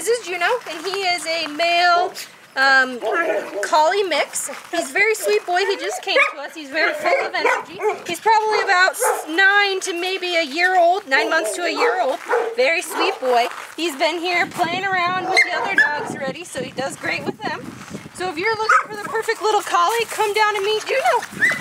This is Juno, and he is a male collie mix. He's a very sweet boy. He just came to us. He's very full of energy. He's probably about 9 to maybe a year old, 9 months to a year old. Very sweet boy. He's been here playing around with the other dogs already, so he does great with them. So if you're looking for the perfect little collie, come down and meet Juno.